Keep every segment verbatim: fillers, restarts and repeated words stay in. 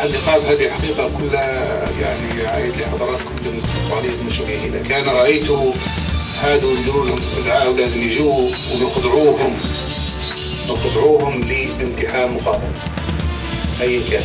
النقاب هذه الحقيقة كلها يعني عايد لحضراتكم بالتقاليد المشروعية. إذا كان رأيتوا هادو يدوروا لهم استدعاء ولازم يجوا ونخضعوهم نخضعوهم لامتحان مقابل أي كان.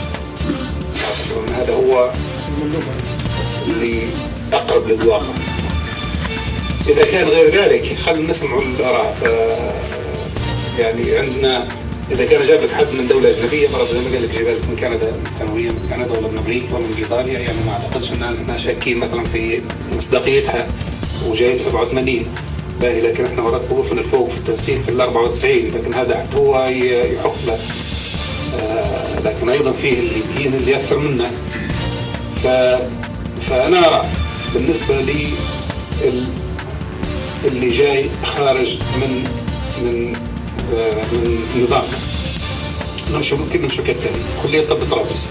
هذا هو اللي أقرب للواقع. إذا كان غير ذلك خلينا نسمعوا الآراء. يعني عندنا إذا كان جاب لك حد من دولة أجنبية مرة زي ما قال لك جايب لك من كندا ثانوية من كندا ولا من أمريكا ولا من إيطاليا، يعني ما أعتقدش إن احنا شاكين مثلا في مصداقيتها وجايب سبعة وثمانين باهي، لكن احنا وراك وقفنا الفوق في التنسيق في ال أربعة وتسعين، لكن هذا حتى هو يحق له. آه لكن أيضا فيه الليبيين اللي أكثر منا. ف فأنا أرى بالنسبة لي اللي جاي خارج من من من نظام نمشي ممكن نمشي كالتالي. كلية طب طرابلس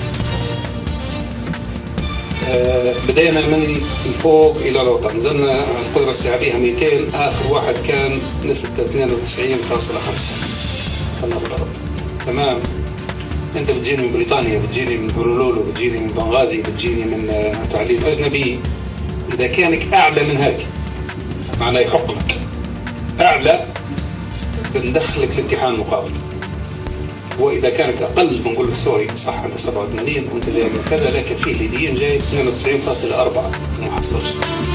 آه بدينا من الفوق إلى الوطن، نزلنا القدرة السعرية مئتين، آخر واحد كان نسبة اثنين وتسعين فاصلة خمسة. خلنا نفترض تمام. أنت بتجيني من بريطانيا، بتجيني من هولولو، بتجيني من بنغازي، بتجيني من آه تعليم أجنبي. إذا كانك أعلى من هذه معناه يحق لك أعلى بندخلك الامتحان مقابل. واذا كانت اقل بنقول لك سوري صح انت سبعة وثمانين وانت جاي من كذا، لكن في ليبيين جاي اثنين وتسعين فاصلة أربعة ما حصلش.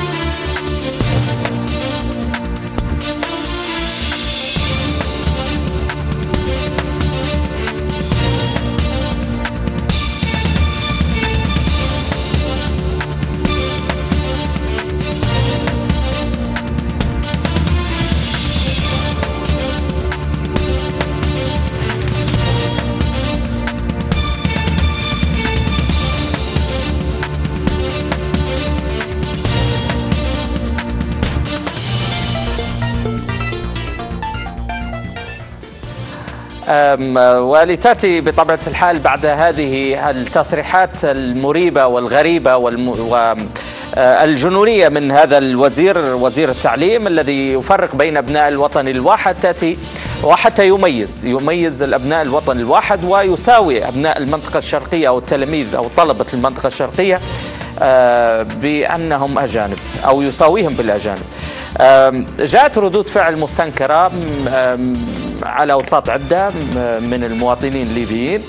ولتأتي بطبيعة الحال بعد هذه التصريحات المريبة والغريبة والجنونية من هذا الوزير وزير التعليم الذي يفرق بين أبناء الوطن الواحد، تأتي وحتى يميز يميز الأبناء الوطن الواحد ويساوي أبناء المنطقة الشرقية أو التلاميذ أو طلبة المنطقة الشرقية بأنهم أجانب أو يساويهم بالأجانب. جاءت ردود فعل مستنكرة على أوساط عدة من المواطنين الليبيين،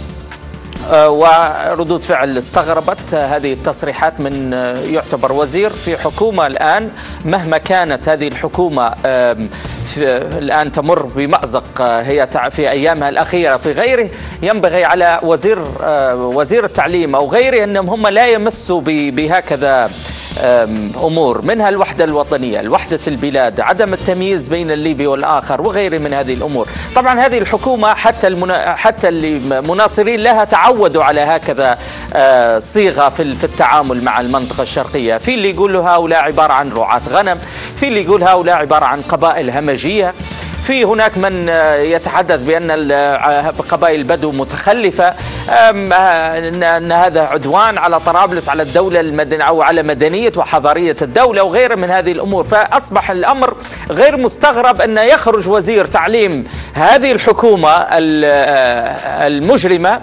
وردود فعل استغربت هذه التصريحات من يعتبر وزير في حكومة الآن مهما كانت هذه الحكومة الآن تمر بمأزق هي في أيامها الأخيرة في غيره، ينبغي على وزير وزير التعليم أو غيره أنهم هم لا يمسوا بهكذا أمور، منها الوحدة الوطنية، الوحدة البلاد، عدم التمييز بين الليبي والآخر وغيره من هذه الأمور. طبعا هذه الحكومة حتى المنا... حتى المناصرين لها تعودوا على هكذا صيغة في التعامل مع المنطقة الشرقية. في اللي يقول هؤلاء عبارة عن رعاة غنم، في اللي يقول هؤلاء عبارة عن قبائل همجية، في هناك من يتحدث بأن قبائل البدو متخلفة، أن هذا عدوان على طرابلس، على الدولة المدنية أو على مدنية وحضارية الدولة وغيره من هذه الأمور. فأصبح الأمر غير مستغرب أن يخرج وزير تعليم هذه الحكومة المجرمة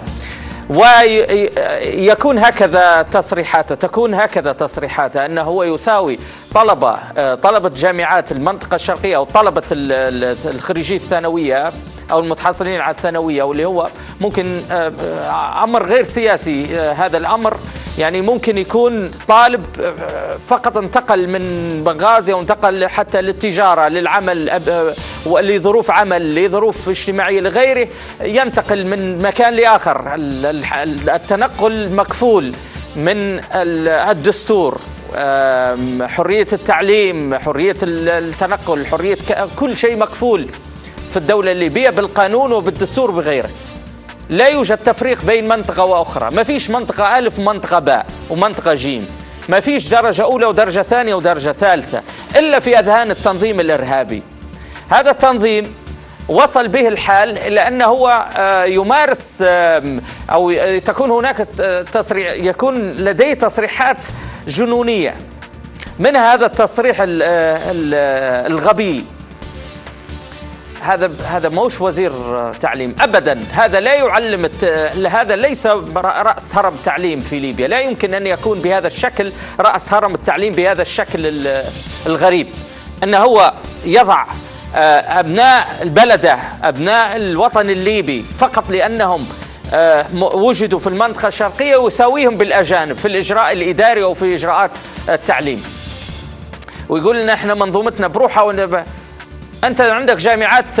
ويكون هكذا تصريحاته تكون هكذا تصريحاته أنه هو يساوي طلبة طلبة جامعات المنطقة الشرقية أو طلبة الخريجي الثانوية أو المتحصلين على الثانوية، واللي هو ممكن أمر غير سياسي. هذا الأمر يعني ممكن يكون طالب فقط انتقل من بنغازي أو انتقل حتى للتجارة للعمل لظروف عمل لظروف اجتماعية لغيره، ينتقل من مكان لآخر. التنقل مكفول من الدستور، حرية التعليم، حرية التنقل، حرية كل شيء مكفول في الدولة الليبية بالقانون وبالدستور وبغيره. لا يوجد تفريق بين منطقة وأخرى، ما فيش منطقة ألف ومنطقة باء ومنطقة جيم، ما فيش درجة أولى ودرجة ثانية ودرجة ثالثة إلا في أذهان التنظيم الإرهابي. هذا التنظيم وصل به الحال إلى أنه هو يمارس أو تكون هناك تصريح يكون لديه تصريحات جنونية، من هذا التصريح الغبي هذا هذا موش وزير تعليم ابدا. هذا لا يعلم، هذا ليس راس هرم تعليم في ليبيا. لا يمكن ان يكون بهذا الشكل راس هرم التعليم بهذا الشكل الغريب، انه هو يضع ابناء البلده، ابناء الوطن الليبي فقط لانهم وجدوا في المنطقه الشرقيه ويساويهم بالاجانب في الاجراء الاداري او في اجراءات التعليم، ويقول لنا احنا منظومتنا بروحها. ونب... انت عندك جامعات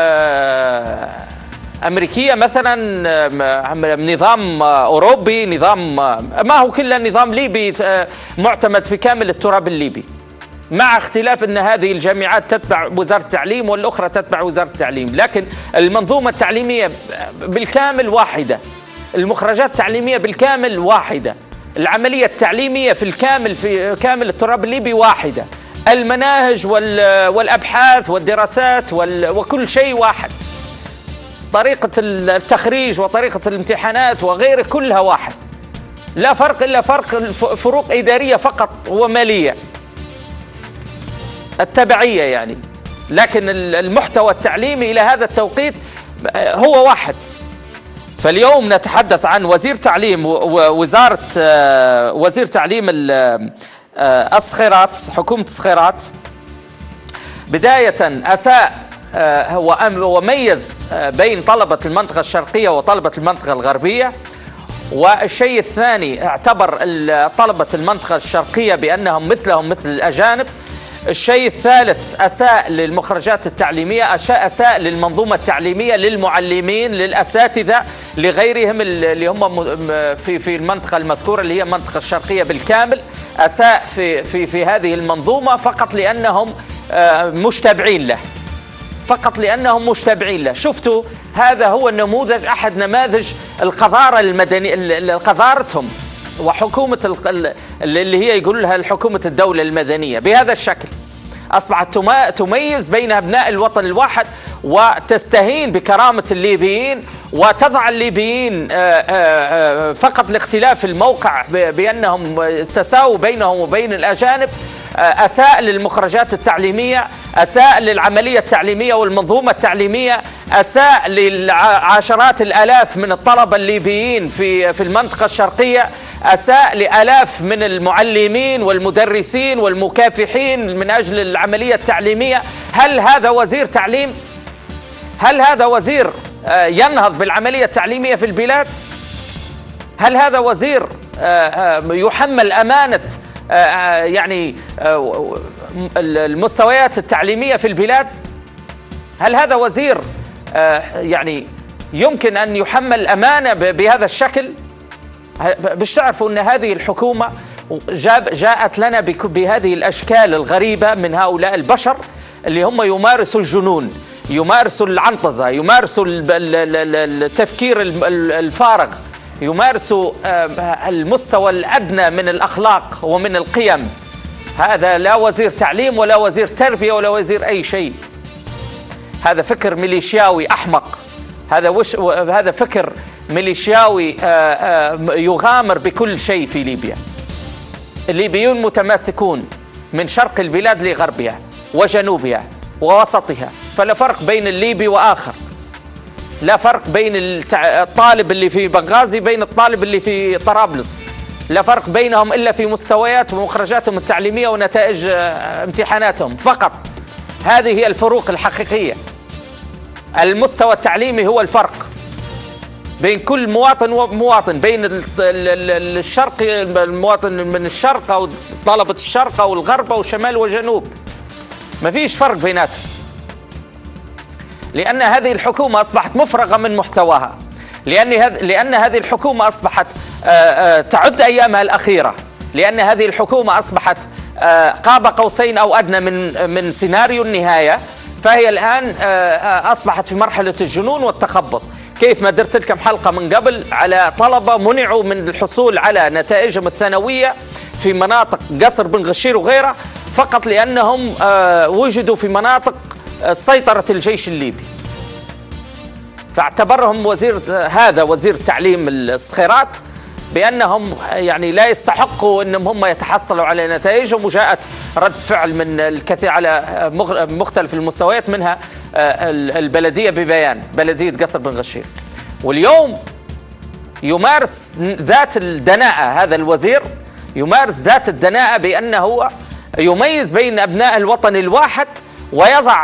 امريكيه مثلا، نظام اوروبي، نظام ما هو كله نظام ليبي معتمد في كامل التراب الليبي، مع اختلاف ان هذه الجامعات تتبع وزاره التعليم والاخرى تتبع وزاره التعليم، لكن المنظومه التعليميه بالكامل واحده، المخرجات التعليميه بالكامل واحده، العمليه التعليميه في الكامل في كامل التراب الليبي واحده، المناهج والابحاث والدراسات وكل شيء واحد، طريقه التخريج وطريقه الامتحانات وغيره كلها واحد، لا فرق الا فرق فروق اداريه فقط وماليه التبعيه يعني، لكن المحتوى التعليمي الى هذا التوقيت هو واحد. فاليوم نتحدث عن وزير تعليم ووزاره وزير تعليم الصخيرات، حكومه الصخيرات، بدايه اساء وميز بين طلبه المنطقه الشرقيه وطلبه المنطقه الغربيه. والشيء الثاني اعتبر طلبه المنطقه الشرقيه بانهم مثلهم مثل الاجانب. الشيء الثالث أساء للمخرجات التعليمية، أساء للمنظومة التعليمية، للمعلمين، للأساتذة، لغيرهم اللي هم في في المنطقة المذكورة اللي هي المنطقة الشرقية بالكامل، أساء في في في هذه المنظومة فقط لأنهم مشتبعين له، فقط لأنهم مشتبعين له. شفتوا هذا هو النموذج، أحد نماذج القذارة المدنية، قذارتهم وحكومة اللي هي يقول لها الحكومة الدولة المدنية بهذا الشكل، أصبحت تميز بين أبناء الوطن الواحد وتستهين بكرامة الليبيين وتضع الليبيين فقط لاختلاف الموقع بأنهم استساووا بينهم وبين الأجانب. أساء للمخرجات التعليمية، أساء للعملية التعليمية والمنظومة التعليمية، أساء لعشرات الآلاف من الطلبة الليبيين في في المنطقة الشرقية، أساء لآلاف من المعلمين والمدرسين والمكافحين من أجل العملية التعليمية. هل هذا وزير تعليم؟ هل هذا وزير ينهض بالعملية التعليمية في البلاد؟ هل هذا وزير يحمل أمانة يعني المستويات التعليمية في البلاد؟ هل هذا وزير يعني يمكن أن يحمل أمانة بهذا الشكل؟ باش تعرفوا أن هذه الحكومة جاءت لنا بهذه الأشكال الغريبة من هؤلاء البشر اللي هم يمارسوا الجنون، يمارسوا العنطزة، يمارسوا التفكير الفارغ، يمارسوا المستوى الأدنى من الأخلاق ومن القيم. هذا لا وزير تعليم ولا وزير تربية ولا وزير أي شيء، هذا فكر ميليشياوي أحمق، هذا وش هذا فكر ميليشياوي يغامر بكل شيء في ليبيا. الليبيون متماسكون من شرق البلاد لغربها وجنوبها ووسطها، فلا فرق بين الليبي وآخر، لا فرق بين الطالب اللي في بنغازي بين الطالب اللي في طرابلس، لا فرق بينهم إلا في مستويات ومخرجاتهم التعليمية ونتائج امتحاناتهم فقط. هذه هي الفروق الحقيقية. المستوى التعليمي هو الفرق بين كل مواطن ومواطن، بين الشرق المواطن من الشرق أو طلبة الشرق أو الغرب أو شمال وجنوب، ما فيش فرق بيناتهم، لأن هذه الحكومة أصبحت مفرغة من محتواها، لأن لأن هذه الحكومة أصبحت تعد أيامها الأخيرة، لأن هذه الحكومة أصبحت قاب قوسين أو أدنى من من سيناريو النهاية، فهي الآن أصبحت في مرحلة الجنون والتخبط. كيف ما درت لكم حلقة من قبل على طلبة منعوا من الحصول على نتائجهم الثانوية في مناطق قصر بن غشير وغيرها فقط لأنهم وجدوا في مناطق سيطرة الجيش الليبي، فاعتبرهم وزير هذا وزير تعليم الصخيرات بأنهم يعني لا يستحقوا أنهم هم يتحصلوا على نتائجهم، وجاءت رد فعل من الكثير على مختلف المستويات، منها البلدية ببيان، بلدية قصر بن غشيم. واليوم يمارس ذات الدناءة، هذا الوزير يمارس ذات الدناءة بأنه يميز بين أبناء الوطن الواحد، ويضع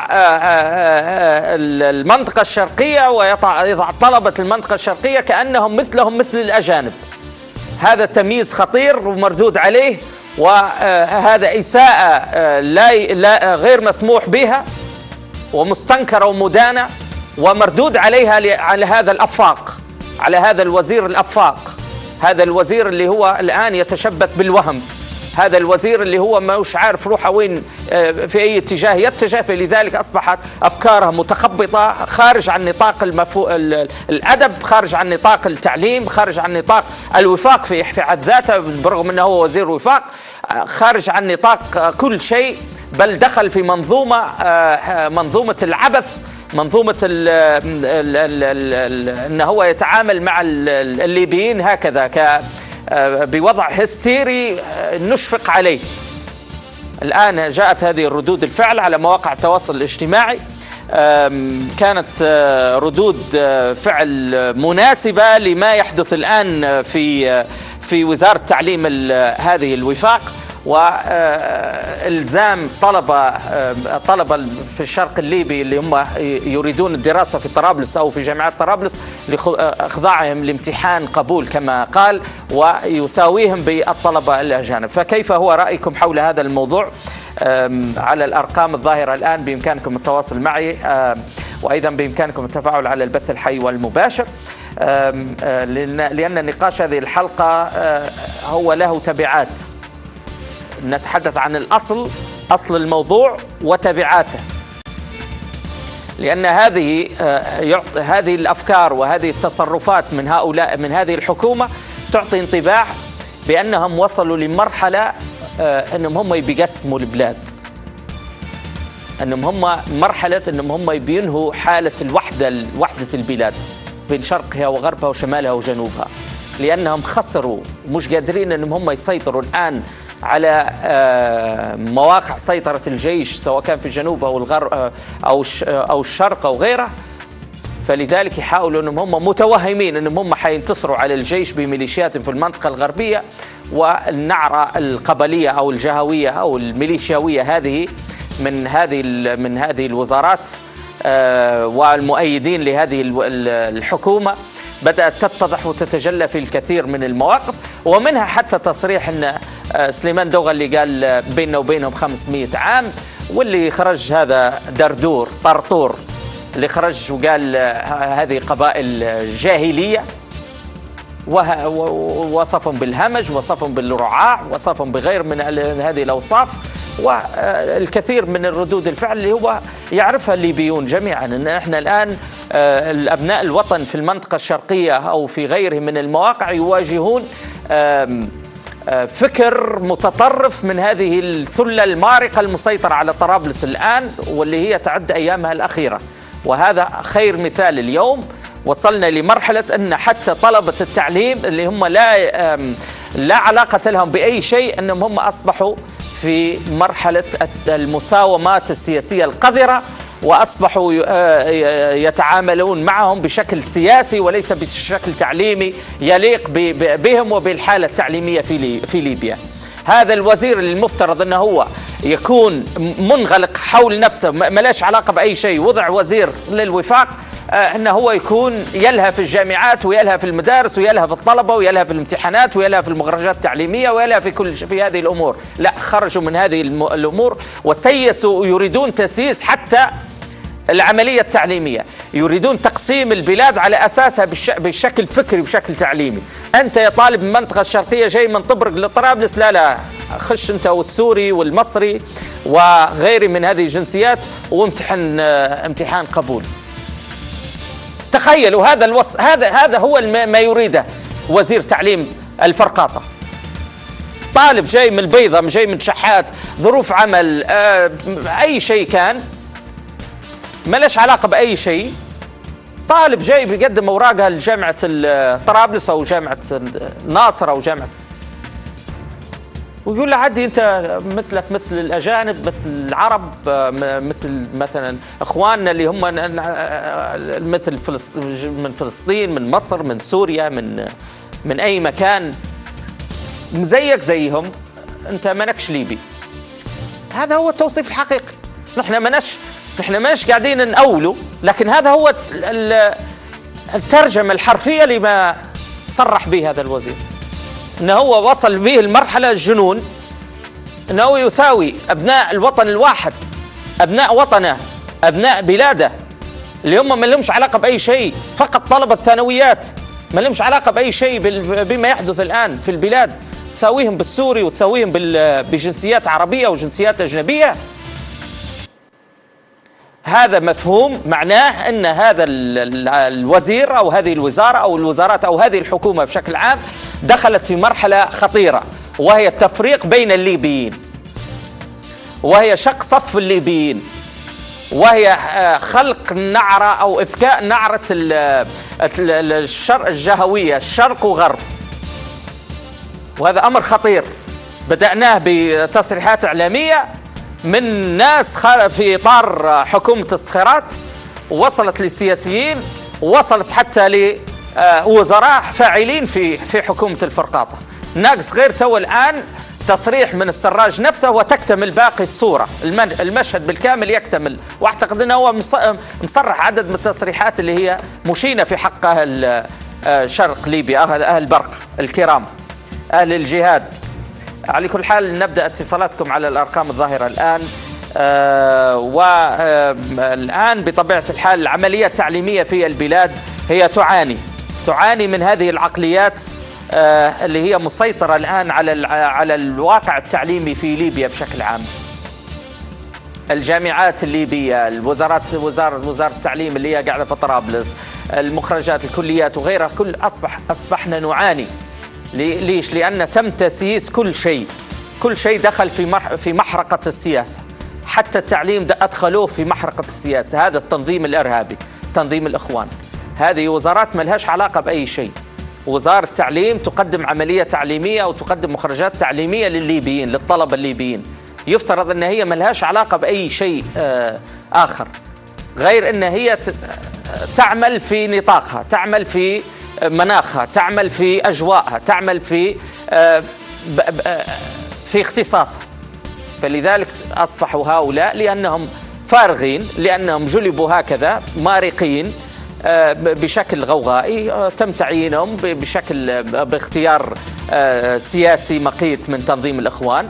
المنطقة الشرقية ويضع طلبة المنطقة الشرقية كأنهم مثلهم مثل الأجانب. هذا تمييز خطير ومردود عليه، وهذا إساءة لا غير مسموح بها ومستنكرة ومدانة، ومردود عليها على هذا الأفاق، على هذا الوزير الأفاق، هذا الوزير اللي هو الآن يتشبث بالوهم، هذا الوزير اللي هو مش عارف روحه وين في أي اتجاه يتجه. فلذلك أصبحت أفكاره متخبطة، خارج عن نطاق المفو... الأدب، خارج عن نطاق التعليم، خارج عن نطاق الوفاق في في حد ذاته، برغم أنه هو وزير وفاق، خارج عن نطاق كل شيء، بل دخل في منظومة منظومة العبث، منظومة ال ال ال ال أنه هو يتعامل مع الليبيين هكذا ك بوضع هستيري نشفق عليه. الآن جاءت هذه الردود الفعل على مواقع التواصل الاجتماعي، كانت ردود فعل مناسبة لما يحدث الآن في في وزارة التعليم هذه الوفاق، والزام طلبة طلبة في الشرق الليبي اللي هم يريدون الدراسة في طرابلس أو في جامعات طرابلس لإخضاعهم لامتحان قبول كما قال، ويساويهم بالطلبة الأجانب. فكيف هو رأيكم حول هذا الموضوع؟ على الأرقام الظاهرة الآن بإمكانكم التواصل معي، وأيضا بإمكانكم التفاعل على البث الحي والمباشر، لأن نقاش هذه الحلقة هو له تبعات. نتحدث عن الأصل، أصل الموضوع وتبعاته، لأن هذه هذه الأفكار وهذه التصرفات من هؤلاء من هذه الحكومة تعطي انطباع بأنهم وصلوا لمرحلة أنهم هم بيقسموا البلاد، أنهم هم مرحلة أنهم هم بينهوا حالة الوحدة وحدة البلاد بين شرقها وغربها وشمالها وجنوبها، لأنهم خسروا، مش قادرين أنهم هم يسيطروا الآن على مواقع سيطرة الجيش سواء كان في الجنوب أو الغرب أو أو الشرق أو غيره. فلذلك يحاولوا أنهم هم متوهمين أنهم هم حينتصروا على الجيش بميليشيات في المنطقة الغربية، والنعرة القبلية أو الجهوية أو الميليشياوية هذه من هذه من هذه الوزارات والمؤيدين لهذه الحكومة بدأت تتضح وتتجلى في الكثير من المواقف، ومنها حتى تصريح أن سليمان دوغا اللي قال بيننا وبينهم خمسمئة عام، واللي خرج هذا دردور طرطور اللي خرج وقال هذه قبائل جاهلية، ووصفهم بالهمج، وصفهم بالرعاع، وصفهم بغير من هذه الأوصاف، والكثير من الردود الفعل اللي هو يعرفها الليبيون جميعا. ان احنا الان الابناء الوطن في المنطقه الشرقيه او في غيره من المواقع يواجهون فكر متطرف من هذه الثله المارقه المسيطره على طرابلس الان، واللي هي تعد ايامها الاخيره. وهذا خير مثال اليوم وصلنا لمرحله ان حتى طلبه التعليم اللي هم لا لا علاقه لهم باي شيء، انهم هم اصبحوا في مرحلة المساومات السياسية القذرة، وأصبحوا يتعاملون معهم بشكل سياسي وليس بشكل تعليمي يليق بهم وبالحالة التعليمية في ليبيا. هذا الوزير اللي المفترض أنه هو يكون منغلق حول نفسه ملاش علاقة بأي شيء، وضع وزير للوفاق أنه هو يكون يلهى في الجامعات ويلهى في المدارس ويلهى في الطلبة ويلهى في الامتحانات ويلهى في المخرجات التعليمية ويلهى في كل في هذه الأمور. لا، خرجوا من هذه الأمور وسيسوا، يريدون تسييس حتى العملية التعليمية، يريدون تقسيم البلاد على أساسها بشكل فكري وبشكل تعليمي. أنت يا طالب من المنطقة الشرقية جاي من طبرق لطرابلس، لا لا خش أنت والسوري والمصري وغيره من هذه الجنسيات وامتحن امتحان قبول. تخيلوا هذا الوص... هذا هذا هو ما يريده وزير تعليم الفرقاطة. طالب جاي من البيضة، جاي من شحات، ظروف عمل، آه، أي شيء كان ما لش علاقة بأي شيء، طالب جاي بيقدم أوراقها لجامعة طرابلس أو جامعة ناصر أو جامعة ويقول له عادي انت مثلك مثل الاجانب، مثل العرب، مثل مثلا اخواننا اللي هم مثل من فلسطين، من مصر، من سوريا، من من اي مكان، زيك زيهم، انت مانكش ليبي. هذا هو التوصيف الحقيقي. نحن ماناش نحن ماناش قاعدين نأولوا، لكن هذا هو الترجمة الحرفية لما صرح به هذا الوزير، انه هو وصل به المرحلة الجنون، انه يساوي ابناء الوطن الواحد، ابناء وطنه، ابناء بلاده، اللي هم ما لهمش علاقة بأي شيء، فقط طلبة ثانويات، ما لهمش علاقة بأي شيء بما يحدث الآن في البلاد، تساويهم بالسوري وتساويهم بجنسيات عربية وجنسيات أجنبية. هذا مفهوم معناه أن هذا الوزير أو هذه الوزارة أو الوزارات أو هذه الحكومة بشكل عام دخلت في مرحلة خطيرة، وهي التفريق بين الليبيين، وهي شق صف الليبيين، وهي خلق نعرة أو إذكاء نعرة الجهوية شرق وغرب. وهذا أمر خطير بدأناه بتصريحات إعلامية من ناس في إطار حكومة الصخيرات، وصلت للسياسيين، وصلت حتى لوزراء فاعلين في في حكومة الفرقاطة. ناقص غير تو الآن تصريح من السراج نفسه وتكتمل باقي الصورة، المشهد بالكامل يكتمل. واعتقد انه هو مصرح عدد من التصريحات اللي هي مشينة في حق اهل شرق ليبيا، اهل اهل برق الكرام، اهل الجهاد. على كل حال نبدأ اتصالاتكم على الارقام الظاهرة الآن. آه والآن بطبيعة الحال العملية التعليمية في البلاد هي تعاني تعاني من هذه العقليات آه اللي هي مسيطرة الآن على على الواقع التعليمي في ليبيا بشكل عام. الجامعات الليبية، الوزارات، وزارة وزارة التعليم اللي هي قاعدة في طرابلس، المخرجات، الكليات وغيرها، كل أصبح أصبحنا نعاني. ليش؟ لأن تم تسييس كل شيء، كل شيء دخل في في محرقة السياسة، حتى التعليم أدخلوه في محرقة السياسة. هذا التنظيم الإرهابي، تنظيم الإخوان. هذه وزارات ما لهاش علاقة بأي شيء. وزارة التعليم تقدم عملية تعليمية أو تقدم مخرجات تعليمية للليبيين، للطلبة الليبيين، يفترض أن هي ما لهاش علاقة بأي شيء آخر غير أن هي تعمل في نطاقها، تعمل في مناخها، تعمل في أجواءها، تعمل في في اختصاصها. فلذلك أصبحوا هؤلاء لأنهم فارغين، لأنهم جلبوا هكذا مارقين بشكل غوغائي، تم تعيينهم بشكل باختيار سياسي مقيت من تنظيم الإخوان،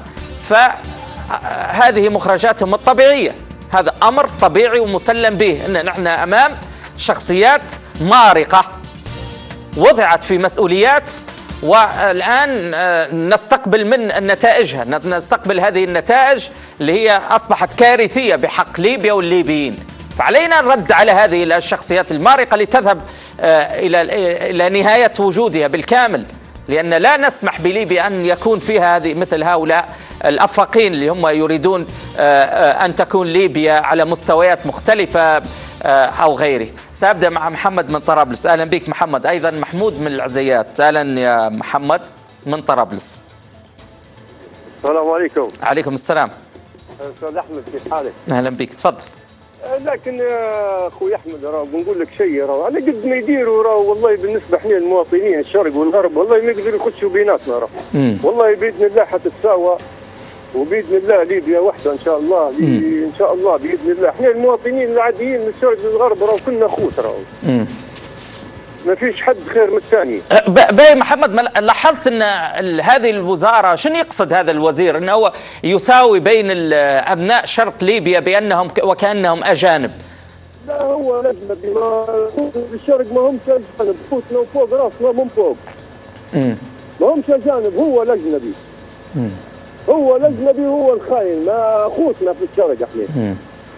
فهذه مخرجاتهم الطبيعية. هذا أمر طبيعي ومسلم به، أن نحن أمام شخصيات مارقة وضعت في مسؤوليات، والآن نستقبل من نتائجها، نستقبل هذه النتائج اللي هي أصبحت كارثية بحق ليبيا والليبيين. فعلينا الرد على هذه الشخصيات المارقة لتذهب إلى إلى نهاية وجودها بالكامل، لأن لا نسمح بليبيا أن يكون فيها هذه مثل هؤلاء الأفاقين اللي هم يريدون أن تكون ليبيا على مستويات مختلفة أو غيره. سأبدأ مع محمد من طرابلس. أهلا بك محمد. أيضا محمود من العزيات. أهلا يا محمد من طرابلس. السلام عليكم. عليكم السلام. أستاذ أحمد كيف حالك؟ أهلا بك، تفضل. لكن يا اخوي احمد راه بنقول لك شيء، راه على قد ما يديروا راه والله بالنسبه احنا المواطنين الشرق والغرب والله ما يقدروا يخشوا بيناتنا راه. والله باذن الله حتتساوى، وباذن الله ليبيا وحده ان شاء الله. ان شاء الله باذن الله احنا المواطنين العاديين من الشرق والغرب راه كلنا اخوت راه. ما فيش حد خير من الثاني. باي محمد، لاحظت ان هذه الوزاره شنو يقصد هذا الوزير؟ انه هو يساوي بين ابناء شرق ليبيا بانهم وكانهم اجانب. لا هو اجنبي، الشرق ما همش اجانب، فوتنا وفوق راسنا من فوق. امم ما همش اجانب، هو الاجنبي. امم هو الاجنبي هو الخاين، ما اخوتنا في الشرق احنا.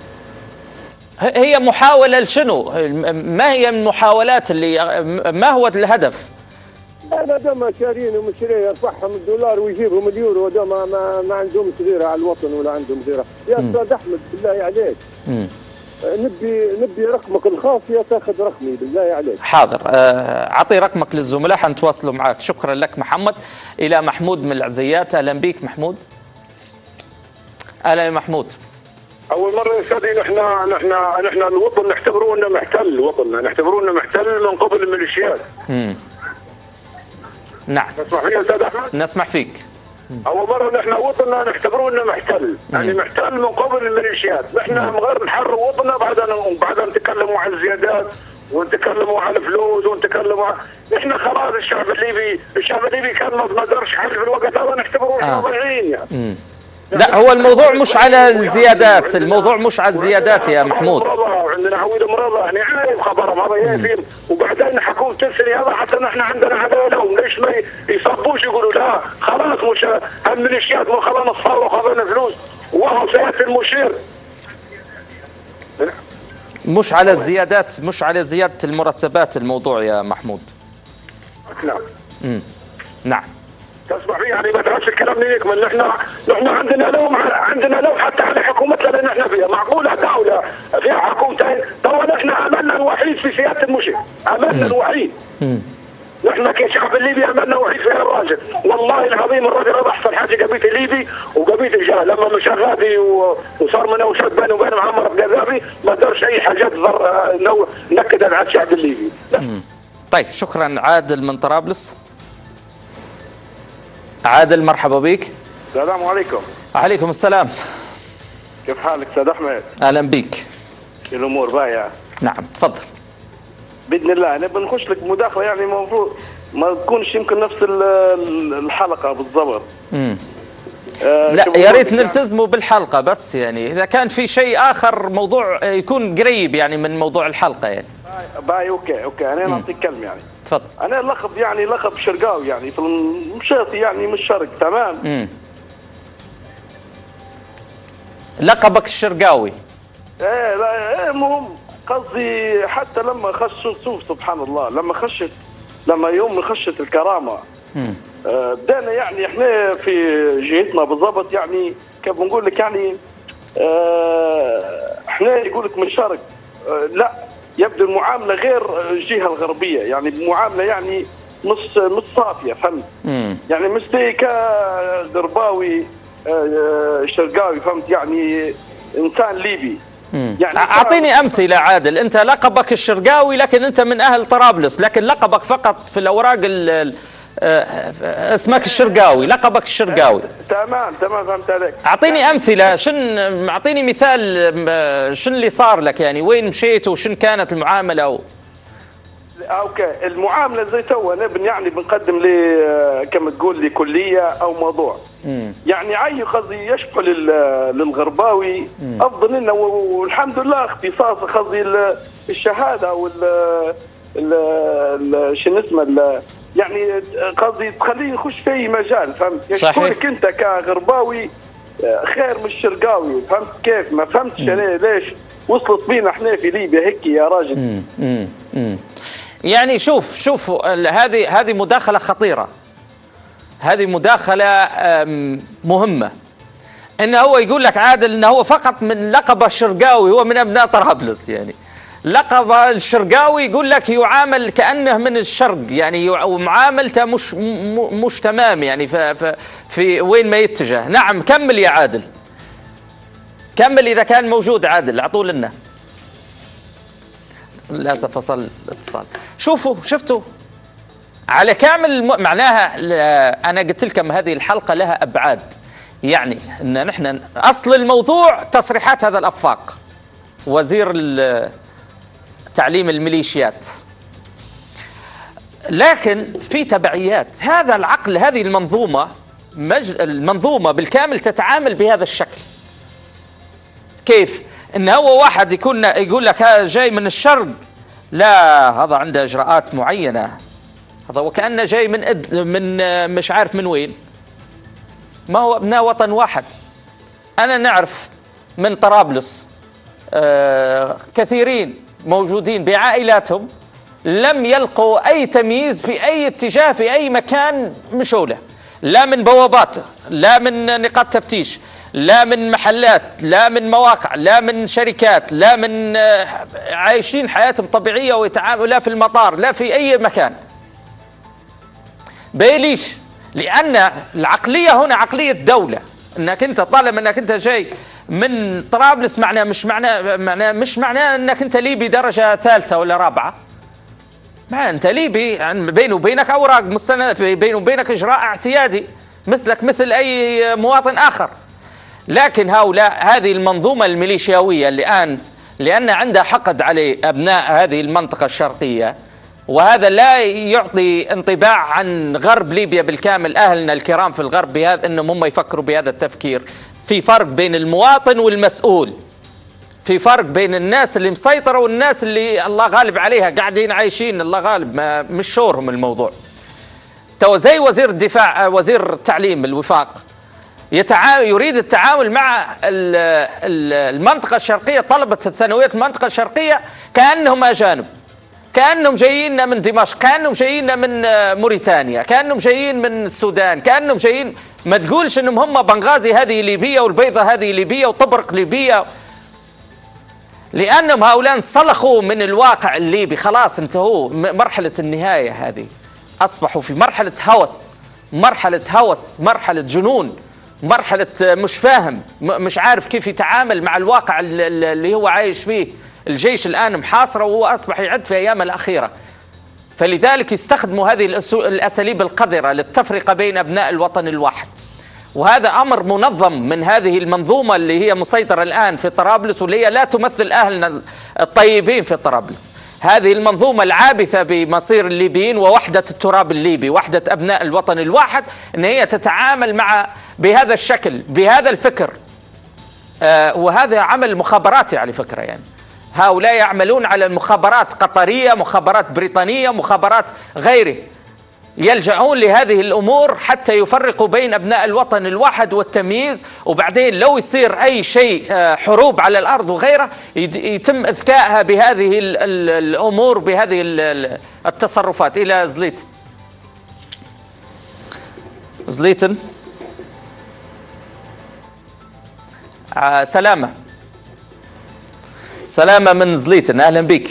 هي محاولة لشنو؟ ما هي المحاولات اللي ما هو الهدف؟ لا دام شارين ومشريه يرفعهم الدولار ويجيبهم اليورو، ده ما ما, ما عندهم غيرها على الوطن ولا عندهم غيرها. يا استاذ احمد بالله عليك. امم نبي نبي رقمك الخاص يا تاخذ رقمي بالله عليك. حاضر، اعطي رقمك للزملاء حنتواصلوا معك. شكرا لك محمد. الى محمود من العزيات. اهلا بك محمود. اهلا يا محمود. اول مره يا سيدي نحن نحن نحن الوطن نعتبروه انه محتل، وطننا نعتبروه انه محتل من قبل الميليشيات. امم نعم. تسمح فيك يا استاذ احمد؟ نسمع فيك. اول مره نحن وطننا نعتبروه انه محتل، يعني محتل من قبل الميليشيات، نحن غير نحرر وطننا بعدين بعدين نتكلموا عن الزيادات ونتكلموا عن الفلوس ونتكلموا عن... نحن خلاص الشعب الليبي، الشعب الليبي كان ما قدرش حل في الوقت هذا، نعتبروه آه. ضايعين يعني. مم. لا هو الموضوع مش على الزيادات، الموضوع مش على الزيادات يا محمود. عندنا عويل مرضى يعني عارف خبرهم هذا يافين، وبعدين حكومه تنسني هذا حتى نحن عندنا عداله لهم، ليش ما يصبوش يقولوا لا خلاص مش الميليشيات مو خلاص نصفوا وخذنا فلوس وهو سياسي المشير. مش على الزيادات، مش على زياده المرتبات الموضوع يا محمود. نعم. امم نعم. تسمع فيه يعني ما تعرفش الكلام ليك من نحن نحن عندنا لوم عندنا لوم حتى على حكومتنا اللي نحن فيها، معقوله دوله فيها حكومتين، تو نحن املنا الوحيد في سياده المشير، املنا الوحيد. امم نحن كشعب الليبي املنا الوحيد في الراجل، والله العظيم الراجل هذا احسن حاجه قبيت الليبي وقبيت الجاه، لما مشى غادي وصار مناوشات بينه وبين معمر القذافي ما دارش اي حاجات ضر نكد على الشعب الليبي. طيب شكرا. عادل من طرابلس. عادل مرحبا بك. السلام عليكم. وعليكم السلام. كيف حالك استاذ احمد؟ اهلا بك. الامور بايعه؟ نعم تفضل. باذن الله نبي نخش لك مداخله، يعني المفروض ما تكونش يمكن نفس الحلقه بالضبط. امم آه لا يا ريت نلتزموا بالحلقه بس، يعني اذا كان في شيء اخر موضوع يكون قريب يعني من موضوع الحلقه يعني. باي اوكي اوكي انا نعطيك كلمه يعني. تفضل. انا لقب يعني لقب شرقاوي يعني في المشاطي يعني من الشرق تمام. امم لقبك الشرقاوي. ايه لا ايه المهم قصدي حتى لما خش شوف سبحان الله لما خشت لما يوم خشت الكرامه امم بدأنا يعني احنا في جهتنا بالضبط يعني كيف بنقول لك يعني اه احنا يقول لك من الشرق اه لا يبدو المعامله غير الجهه الغربيه، يعني معامله يعني نص نص صافيه فهمت؟ يعني مش زي كغرباوي اه شرقاوي فهمت، يعني انسان ليبي. يعني اعطيني امثله. عادل انت لقبك الشرقاوي لكن انت من اهل طرابلس، لكن لقبك فقط في الاوراق اسمك الشرقاوي، لقبك الشرقاوي. تمام تمام فهمت عليك. اعطيني امثله، شن اعطيني مثال شن اللي صار لك، يعني وين مشيت وشن كانت المعامله او اوكي المعامله زي تو نبن يعني بنقدم لي كما تقول لي كليه او موضوع. مم. يعني اي قصدي يشفع للغرباوي مم. افضل لنا، والحمد لله اختصاص قصدي الشهاده وال شنو اسمه يعني قصدي تخليني نخش في اي مجال فهمت؟ يشكرك انت كغرباوي خير من الشرقاوي فهمت كيف؟ ما فهمتش انا ليش وصلت بينا احنا في ليبيا هيك يا راجل. مم. مم. مم. يعني شوف شوف هذه هذه مداخله خطيره، هذه مداخله مهمه. انه هو يقول لك عادل انه هو فقط من لقب الشرقاوي، هو من ابناء طرابلس، يعني لقب الشرقاوي يقول لك يعامل كانه من الشرق، يعني ومعاملته مش مش تمام يعني في, في وين ما يتجه. نعم كمل يا عادل، كمل اذا كان موجود عادل اعطوه لنا. للاسف فصل الاتصال. شوفوا شفتوا على كامل الم... معناها انا قلت لكم هذه الحلقه لها ابعاد، يعني ان نحن اصل الموضوع تصريحات هذا الافاق وزير تعليم الميليشيات، لكن في تبعيات. هذا العقل، هذه المنظومه مج... المنظومه بالكامل تتعامل بهذا الشكل. كيف؟ ان هو واحد يكون يقول لك هذا جاي من الشرق، لا هذا عنده اجراءات معينه، هذا وكانه جاي من أد... من مش عارف من وين. ما هو ابناء وطن واحد. انا نعرف من طرابلس آه كثيرين موجودين بعائلاتهم لم يلقوا اي تمييز في اي اتجاه في اي مكان مشوا له، لا من بوابات، لا من نقاط تفتيش، لا من محلات، لا من مواقع، لا من شركات، لا من عايشين حياتهم طبيعية ويتعاملوا، لا في المطار، لا في أي مكان. ليش؟ لأن العقلية هنا عقلية دولة، أنك أنت طالما أنك أنت جاي من طرابلس معناه مش معناه معناه مش معناه أنك أنت ليبي درجة ثالثة ولا رابعة. ما أنت ليبي بيني وبينك أوراق مستند، بيني وبينك إجراء اعتيادي مثلك مثل أي مواطن آخر. لكن هؤلاء هذه المنظومة الميليشياوية الآن لأن عندها حقد على أبناء هذه المنطقة الشرقية، وهذا لا يعطي انطباع عن غرب ليبيا بالكامل، أهلنا الكرام في الغرب بهذا أنهم هم يفكروا بهذا التفكير. في فرق بين المواطن والمسؤول، في فرق بين الناس اللي مسيطرة والناس اللي الله غالب عليها قاعدين عايشين الله غالب، ما مش شورهم الموضوع. تو زي وزير الدفاع وزير التعليم الوفاق يتعامل يريد التعامل مع المنطقة الشرقية، طلبة الثانويات المنطقة الشرقية كأنهم أجانب، كأنهم جايين من دمشق، كأنهم جايين من موريتانيا، كأنهم جايين من السودان، كأنهم جايين. ما تقولش انهم هم بنغازي هذه ليبية والبيضة هذه ليبية وطبرق ليبية، لأنهم هؤلاء انسلخوا من الواقع الليبي، خلاص انتهوا مرحلة النهاية هذه، أصبحوا في مرحلة هوس، مرحلة هوس، مرحلة جنون، مرحلة مش فاهم، مش عارف كيف يتعامل مع الواقع اللي هو عايش فيه. الجيش الآن محاصرة وهو أصبح يعد في أيام الأخيرة، فلذلك يستخدموا هذه الأساليب القذرة للتفرقة بين أبناء الوطن الواحد. وهذا أمر منظم من هذه المنظومة اللي هي مسيطرة الآن في طرابلس، واللي هي لا تمثل أهلنا الطيبين في طرابلس. هذه المنظومة العابثة بمصير الليبيين ووحدة التراب الليبي، وحدة أبناء الوطن الواحد، أن هي تتعامل مع بهذا الشكل بهذا الفكر. آه وهذا عمل مخابراتي على فكرة، يعني هؤلاء يعملون على المخابرات قطرية، مخابرات بريطانية، مخابرات غيره، يلجؤون لهذه الأمور حتى يفرقوا بين أبناء الوطن الواحد والتمييز. وبعدين لو يصير أي شيء حروب على الأرض وغيره يتم إذكائها بهذه الأمور، بهذه التصرفات. إلى زليتن. زليتن آه سلامة سلامة من زليتن، أهلا بك.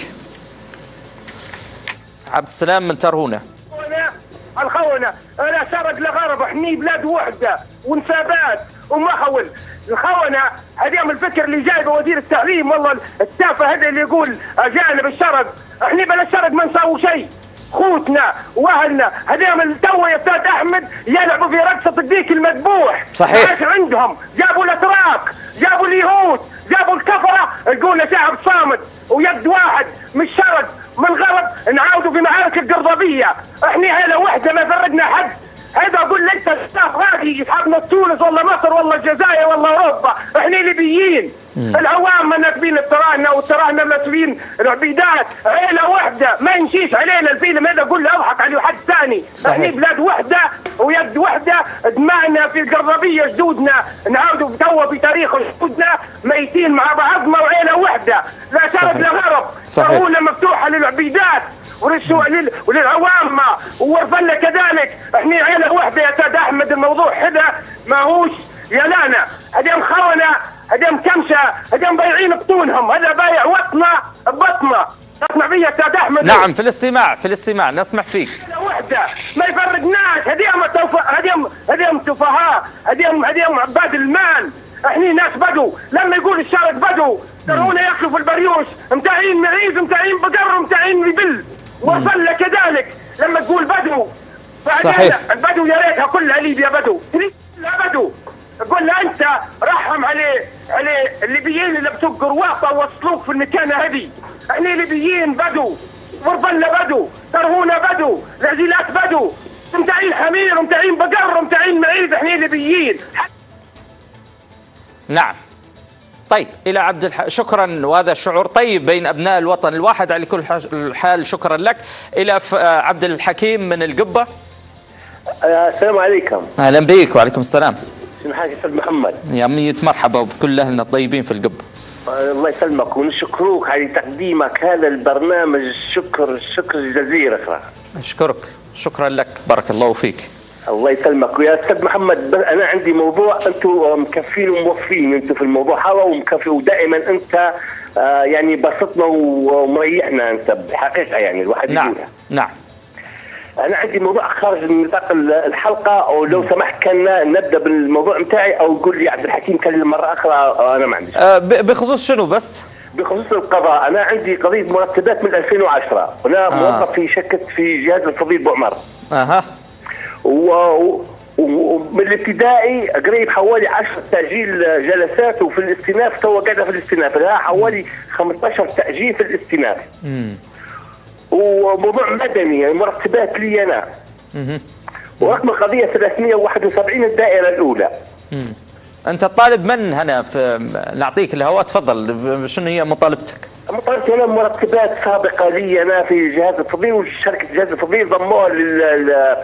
عبد السلام من ترهونة. الخونة لا سرق لغرب، احني بلاد وحدة ونسابات ومخول. الخونة هذيهم الفكر اللي جايبه وزير التعليم، والله التافه هذا اللي يقول اجانب الشرق، احنا بلا الشرق ما نسوي شيء. خوتنا واهلنا هذيهم التو يا استاذ احمد يلعبوا في رقصة الديك المذبوح. صحيح. ايش عندهم؟ جابوا الاتراك، جابوا اليهود، جابوا الكفرة، يقولنا شعب صامت ويد واحد مش شرق من غرب. نعاودوا في معارك القرضبية، احنا عيلة وحدة ما فرقنا حد. هذا اقول لك انت راقي يسحبنا تونس والله مصر والله الجزائر والله اوروبا، احنا ليبيين. العوام ما ناسبين التراهنه والتراهنه ناسبين العبيدات، عيله وحده ما يمشيش علينا الفيلم هذا. قول له اضحك على حد ثاني، احنا بلاد وحده ويد وحده، دماءنا في القرضبيه جدودنا نعاودوا توا في تاريخ جدودنا ميتين مع بعضنا وعيله وحده، لا شرق لا غرب. سهوله مفتوحه للعبيدات وللعوام وورفلنا كذلك، احنا عيله وحده يا استاذ احمد. الموضوع هذا ماهوش يلانا، هذيهم خونه، هذيهم كمشه، هذيهم بايعين بطونهم، هذا بايع وطنا ببطنا. تسمع بي يا استاذ احمد؟ نعم في الاستماع، في الاستماع نسمع فيك. عيله وحده ما يفرقناش، هذيهم هذيهم هذيهم سفهاء، هذيهم هذيهم عباد المال. احنا ناس بدو، لما يقول الشارع بدو ترونا ياكلوا في البريوش، متاعين معيز، متاعين بقر، متاعين ريبل. وصلنا كذلك لما تقول بدو، صحيح. البدو يا ريتها كلها ليبيا بدو، كلها بدو. قول له انت رحم عليه على الليبيين اللي بسوق قرواطه ووصلوك في المكانه هذه. احنا ليبيين بدو، وربنا بدو، ترهونا بدو، العزيلات بدو، متاعين حمير ومتاعين بقر ومتاعين معيز، احنا ليبيين. نعم. طيب إلى عبد الح... شكرا، وهذا شعور طيب بين أبناء الوطن الواحد على كل حال. شكرا لك. إلى ف... عبد الحكيم من القبة. السلام عليكم. أهلا بك. وعليكم السلام. شنو حالك أستاذ محمد؟ يا مية مرحبا بكل أهلنا الطيبين في القبة. الله يسلمك ونشكروك على تقديمك هذا البرنامج، الشكر الشكر الجزير. أشكرك، شكرا لك، بارك الله فيك. الله يسلمك. ويا استاذ محمد انا عندي موضوع، انتم مكفين وموفين انتم في الموضوع هذا ومكفي، ودائما انت آه يعني بسطنا ومريحنا انت بحقيقه يعني الواحد نعم يقولها. نعم. انا عندي موضوع خارج من نطاق الحلقه، او لو سمحت كان نبدا بالموضوع نتاعي، او تقول لي عبد الحكيم كلم مره اخرى انا ما عنديش. أه بخصوص شنو بس؟ بخصوص القضاء. انا عندي قضيه مرتبات من ألفين وعشرة، وانا آه. موظف في شركه في جهاز الفضيل بوعمر. اها. ومن الابتدائي قريب حوالي عشرة تاجيل جلسات، وفي الاستئناف تو قاعده في الاستئناف لها حوالي خمسة عشر تاجيل في الاستئناف. امم وموضوع مدني يعني مرتبات لي انا. اها. ورقم القضيه ثلاثمئة وواحد وسبعين الدائره الاولى. امم انت طالب من هنا؟ في نعطيك الهواء، تفضل. شنو هي مطالبتك؟ مطالبتي انا مرتبات سابقه لي انا في جهاز الفضيل، وشركه جهاز الفضيل ضموها لل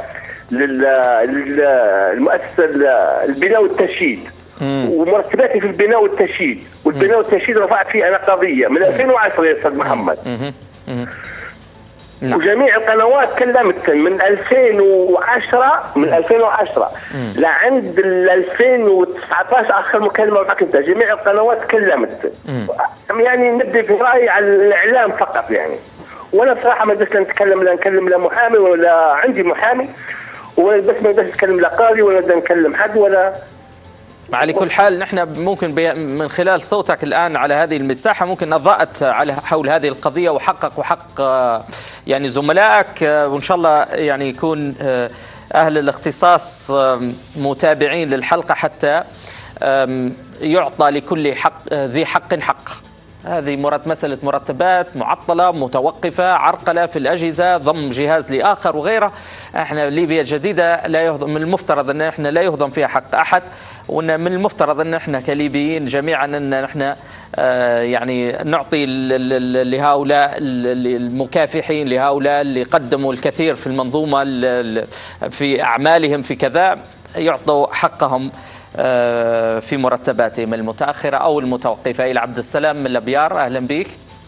للمؤسسه البناء والتشييد. ومرتباتي في البناء والتشييد، والبناء والتشييد رفعت فيه انا قضيه من ألفين وعشرة يا استاذ محمد. مم. مم. نعم. وجميع القنوات كلمت من ألفين وعشرة من ألفين وعشرة لعند ألفين وتسعطعش اخر مكالمه معك انت، جميع القنوات كلمت. مم. يعني نبدا في رايي على الاعلام فقط يعني. وانا بصراحه ما قدرت نتكلم لا نكلم لا محامي ولا عندي محامي، وبس ما قدرت نتكلم لا قاضي ولا بدنا نكلم حد ولا. على كل حال نحن ممكن من خلال صوتك الآن على هذه المساحة ممكن نضأت على حول هذه القضية وحقق وحق يعني زملائك، وإن شاء الله يعني يكون أهل الاختصاص متابعين للحلقة حتى يعطى لكل حق ذي حق حق. هذه مرت مسألة مرتبات معطلة متوقفة، عرقلة في الأجهزة، ضم جهاز لآخر وغيره. احنا ليبيا الجديدة لا يهضم، من المفترض ان احنا لا يهضم فيها حق أحد، وان من المفترض ان احنا كليبيين جميعا ان احنا آه يعني نعطي لهؤلاء المكافحين، لهؤلاء اللي قدموا الكثير في المنظومة في أعمالهم في كذا، يعطوا حقهم في مرتباتهم المتأخرة أو المتوقفة. إلى عبد السلام من الأبيار، أهلا بك.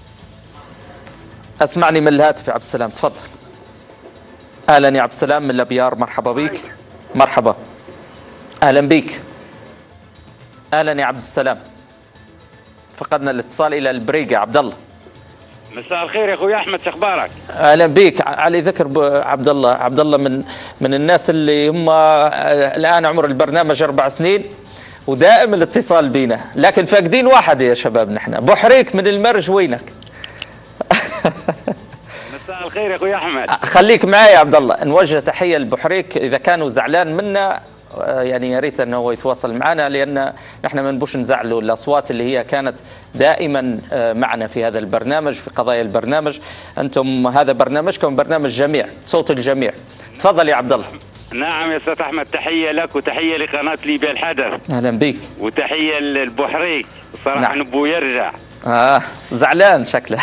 أسمعني من الهاتف يا عبد السلام، تفضل. أهلا يا عبد السلام من الأبيار، مرحبا بك. مرحبا، أهلا بك. أهلا يا عبد السلام. فقدنا الاتصال إلى البريقة. عبد الله، مساء الخير يا اخوي احمد، شو اخبارك؟ اهلا بك. علي ذكر عبد الله، عبد الله من من الناس اللي هم الان عمر البرنامج اربع سنين ودائم الاتصال بينا، لكن فاقدين واحد يا شباب نحن. بحريك من المرج، وينك؟ مساء الخير يا اخوي احمد. خليك معي يا عبد الله، نوجه تحيه لبحريك اذا كانوا زعلان منا، يعني يا ريت انه هو يتواصل معنا، لان نحن ما نبوش نزعلوا الاصوات اللي هي كانت دائما معنا في هذا البرنامج في قضايا البرنامج. انتم هذا برنامجكم برنامج جميع، صوت الجميع. تفضل يا عبد الله. نعم يا استاذ احمد، تحيه لك وتحيه لقناه ليبيا الحدث. اهلا بك. وتحيه للبحريك، صراحه نعم. نبو يرجع. اه زعلان شكله.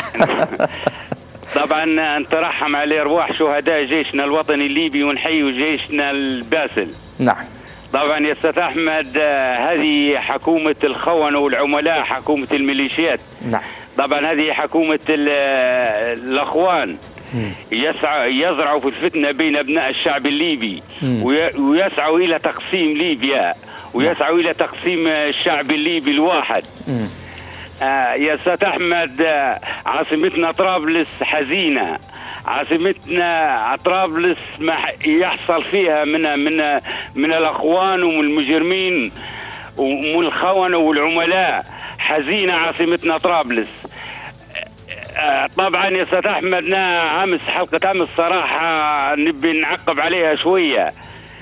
طبعا نترحم على ارواح شهداء جيشنا الوطني الليبي ونحيي جيشنا الباسل. نعم. طبعا يا استاذ احمد، هذه حكومه الخونه والعملاء، حكومه الميليشيات. نعم. طبعا هذه حكومه الاخوان، يسعى يزرعوا في الفتنه بين ابناء الشعب الليبي، ويسعوا الى تقسيم ليبيا، ويسعوا الى تقسيم الشعب الليبي الواحد. آه يا استاذ احمد، آه عاصمتنا طرابلس حزينه، عاصمتنا طرابلس ما يحصل فيها من من من الاخوان ومن المجرمين ومن الخونه والعملاء، حزينه عاصمتنا طرابلس. آه طبعا يا استاذ احمد، امس حلقه امس صراحه نبي نعقب عليها شويه.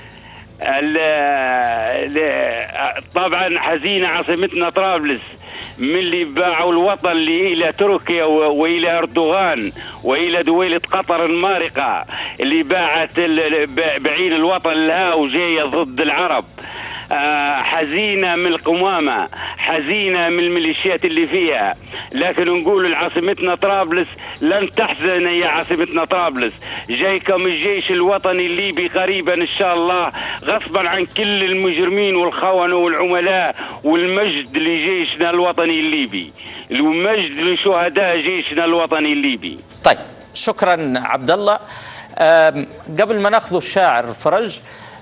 طبعا حزينه عاصمتنا طرابلس من اللي باعوا الوطن الى تركيا والى اردوغان والى دويله قطر المارقه، اللي باعت بعين الوطن لها وجايه ضد العرب. حزينه من القمامه، حزينه من الميليشيات اللي فيها، لكن نقول لعاصمتنا طرابلس لن تحزن يا عاصمتنا طرابلس، جايكم الجيش الوطني الليبي قريبا ان شاء الله، غصبا عن كل المجرمين والخونه والعملاء، والمجد لجيشنا الوطني الليبي، والمجد لشهداء جيشنا الوطني الليبي. طيب شكرا عبد الله. قبل ما ناخذ الشاعر فرج،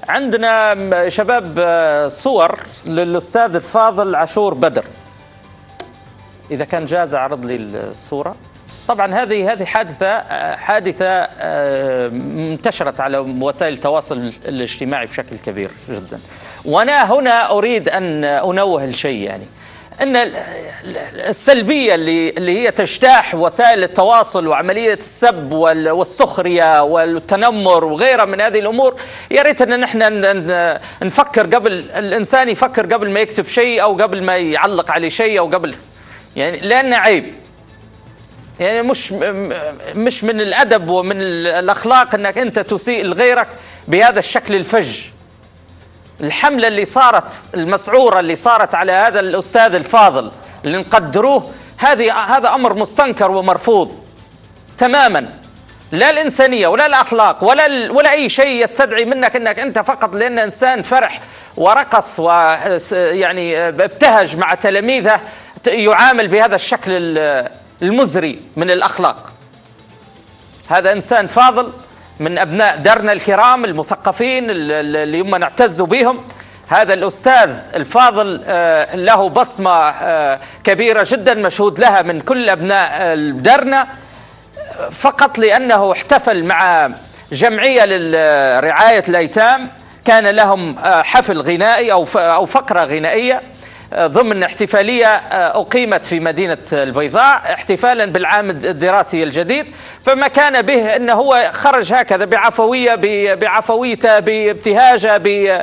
عندنا شباب صور للأستاذ الفاضل عاشور بدر، إذا كان جاز أعرض لي الصورة. طبعا هذه هذه حادثة حادثة انتشرت على وسائل التواصل الاجتماعي بشكل كبير جدا، وأنا هنا أريد أن أنوه الشيء، يعني أن السلبية اللي اللي هي تجتاح وسائل التواصل وعملية السب والسخرية والتنمر وغيرها من هذه الأمور، يا ريت أن نحن نفكر قبل الإنسان يفكر قبل ما يكتب شيء أو قبل ما يعلق عليه شيء أو قبل، يعني لأنه عيب، يعني مش مش من الأدب ومن الأخلاق أنك أنت تسيء لغيرك بهذا الشكل الفج. الحملة اللي صارت المسعورة اللي صارت على هذا الأستاذ الفاضل اللي نقدروه، هذه هذا أمر مستنكر ومرفوض تماما، لا الإنسانية ولا الأخلاق ولا ولا أي شيء يستدعي منك أنك أنت فقط لأن إنسان فرح ورقص ويعني ابتهج مع تلاميذه يعامل بهذا الشكل المزري من الأخلاق. هذا إنسان فاضل من أبناء درنا الكرام المثقفين اللي هم نعتز بهم. هذا الأستاذ الفاضل له بصمة كبيرة جدا مشهود لها من كل أبناء درنا، فقط لأنه احتفل مع جمعية لرعاية الأيتام، كان لهم حفل غنائي أو فقرة غنائية ضمن احتفالية أقيمت في مدينة البيضاء احتفالا بالعام الدراسي الجديد، فما كان به أنه هو خرج هكذا بعفوية بعفويته بابتهاجه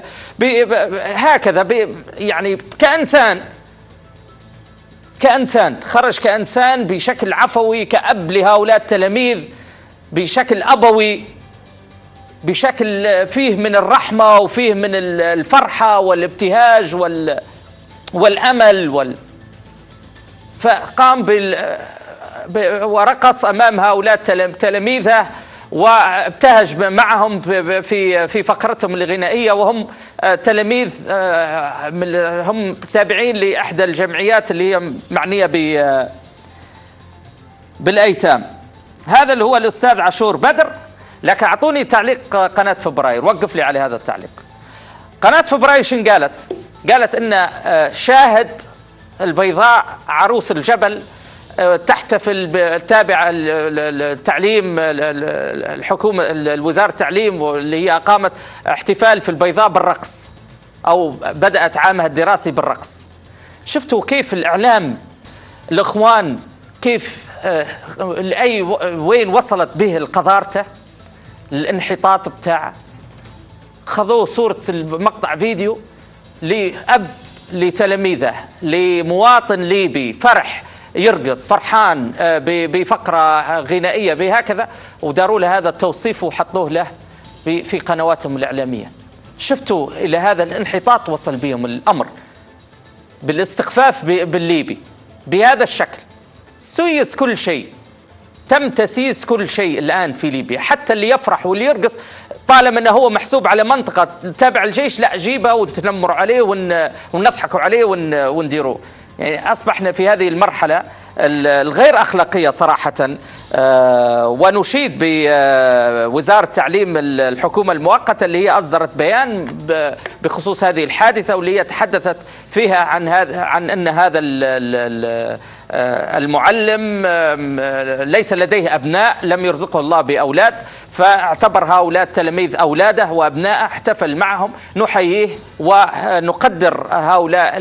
هكذا يعني كإنسان كإنسان خرج كإنسان بشكل عفوي كأب لهؤلاء التلاميذ، بشكل أبوي، بشكل فيه من الرحمة وفيه من الفرحة والابتهاج وال والأمل وال... فقام بال... ورقص أمام هؤلاء تلاميذه وابتهج معهم في في فقرتهم الغنائية، وهم تلاميذ هم تابعين لإحدى الجمعيات اللي هي معنية ب... بالأيتام. هذا اللي هو الأستاذ عاشور بدر. لكن أعطوني تعليق قناة فبراير، وقف لي على هذا التعليق. قناة فبراير شن قالت؟ قالت إن شاهد البيضاء عروس الجبل تحتفل بتابع التعليم الحكومة الوزارة التعليم اللي هي أقامت احتفال في البيضاء بالرقص أو بدأت عامها الدراسي بالرقص. شفتوا كيف الإعلام الإخوان كيف لأي وين وصلت به القذارته الانحطاط بتاعه؟ خذوه صورة المقطع فيديو لأب لتلاميذه لمواطن ليبي فرح يرقص فرحان بفقرة غنائية بهكذا، وداروا له هذا التوصيف وحطوه له في قنواتهم الإعلامية. شفتوا إلى هذا الانحطاط وصل بهم الأمر بالاستخفاف بالليبي بهذا الشكل. سيس كل شيء، تم تسييس كل شيء الآن في ليبيا، حتى اللي يفرح واللي يرقص طالما أنه هو محسوب على منطقة تابع الجيش، لا جيبه ونتنمروا عليه ونضحكوا عليه ونديروه. يعني أصبحنا في هذه المرحلة الغير أخلاقية صراحة. ونشيد بوزارة التعليم الحكومة المؤقتة اللي هي أصدرت بيان بخصوص هذه الحادثة، واللي هي تحدثت فيها عن هذا عن أن هذا المعلم ليس لديه أبناء، لم يرزقه الله بأولاد، فاعتبر هؤلاء التلاميذ أولاده وأبناءه، احتفل معهم، نحييه ونقدر هؤلاء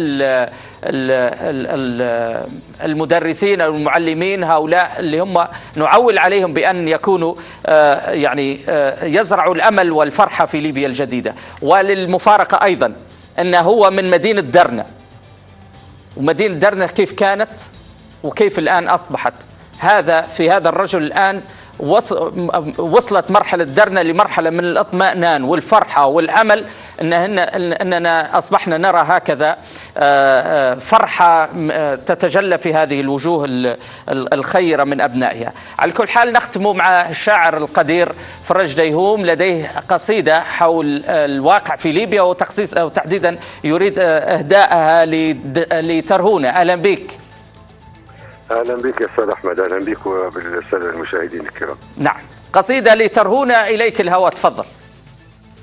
المدرسين أو المعلمين، هؤلاء اللي هم نعول عليهم بأن يكونوا يعني يزرعوا الأمل والفرحة في ليبيا الجديدة. وللمفارقة أيضا أنه هو من مدينة درنا، ومدينة درنا كيف كانت وكيف الآن أصبحت. هذا في هذا الرجل الآن وصلت مرحلة درنا لمرحلة من الاطمئنان والفرحة والأمل، أننا أصبحنا نرى هكذا فرحة تتجلى في هذه الوجوه الخيرة من أبنائها. على كل حال نختم مع الشاعر القدير فرج ديهوم، لديه قصيدة حول الواقع في ليبيا وتخصيص أو تحديدا يريد إهداءها لترهونة. أهلا بك. أهلا بك يا أستاذ أحمد، أهلا بك وبالسادة المشاهدين الكرام. نعم، قصيدة لترهونة، إليك الهوى، تفضل.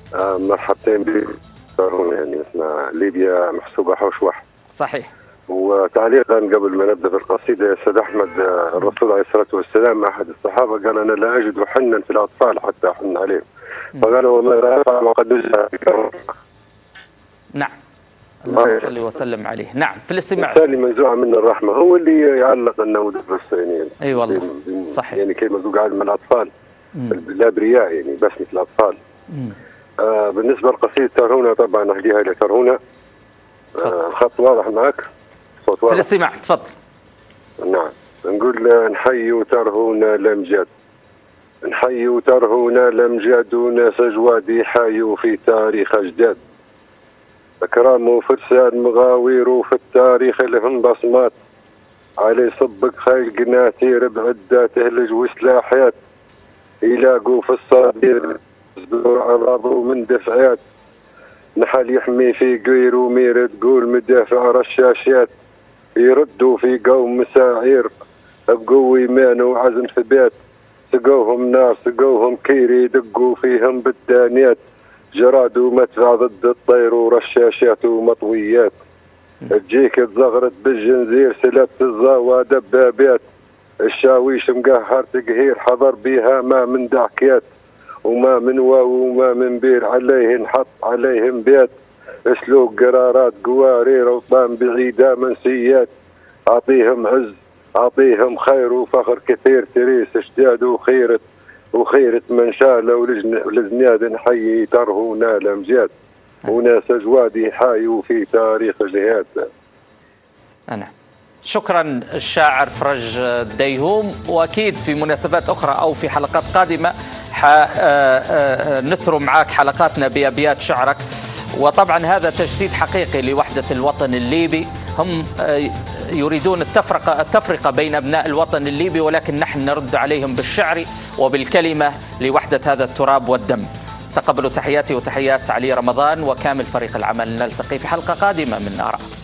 آه مرحبتين بك. يعني اسمها ليبيا محسوبة حوش واحد. صحيح. وتعليقا قبل ما نبدا في القصيده يا استاذ احمد، الرسول عليه الصلاه والسلام احد الصحابه قال انا لا اجد حنا في الاطفال حتى احن عليهم، فقال والله لا افعل وقد نزل. نعم. اللهم صل وسلم عليه. نعم في الاستماع. الثاني منزوع من الرحمه هو اللي يعلق انه بس يعني اي والله صحيح. يعني كيف ما قاعد من الاطفال الابرياء يعني بس مثل الاطفال. آه بالنسبه لقصيده ترهونه طبعا اهديها لترهونه. آه الخط واضح معك؟ صوت واضح. في الاستماع تفضل. نعم نقول نحيي ترهونه الامجاد، نحيي ترهونه الامجاد وناس جوادي حيوا في تاريخ اجداد، اكرام وفرسان مغاوير وفي التاريخ لهم بصمات، علي صبك خيل قناتير بعداته لج وسلاحيات، يلاقوا في الصدير عرضوا من دفعات، نحل يحمي في قير ومير تقول مدافع رشاشات، يردوا في قوم مساعير بقوة إيمان وعزم ثبات، سقوهم نار سقوهم كير يدقوا فيهم بالدانيات، جراد ومدفع ضد الطير ورشاشات ومطويات، تجيك تزغرت بالجنزير سلت الزاوى دبابات، الشاويش مقهر تقهير حضر بيها ما من دعكيات، وما من واو وما من بير عليه نحط عليهم بيت، اسلوب قرارات قوارير وطام بعيدة منسيات، اعطيهم عز اعطيهم خير وفخر كثير تريس اشداد وخيرة وخيرة من شال ولزنياد نحيي ترهونا الامجاد، وناس جوادي حايوا في تاريخ جهاد. أنا شكرا الشاعر فرج الديهوم، واكيد في مناسبات اخرى او في حلقات قادمه نثروا معك حلقاتنا بابيات شعرك. وطبعا هذا تجسيد حقيقي لوحده الوطن الليبي، هم يريدون التفرقه التفرقه بين ابناء الوطن الليبي، ولكن نحن نرد عليهم بالشعر وبالكلمه لوحده هذا التراب والدم. تقبلوا تحياتي وتحيات علي رمضان وكامل فريق العمل، نلتقي في حلقه قادمه من آراء.